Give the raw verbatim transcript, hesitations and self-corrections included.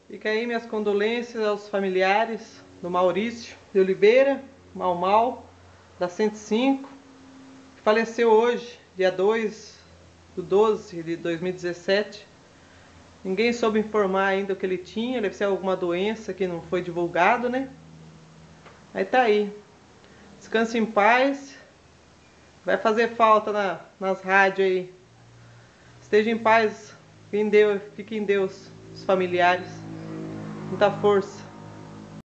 Fica aí minhas condolências aos familiares do Maurício de Oliveira, Mau Mau, da cento e cinco, que faleceu hoje, dia dois de doze de dois mil e dezessete. Ninguém soube informar ainda o que ele tinha, deve ser alguma doença que não foi divulgado, né? Aí tá aí. Descanse em paz. Vai fazer falta na, nas rádios aí. Esteja em paz. Fique em Deus, fique em Deus, os familiares. Muita força.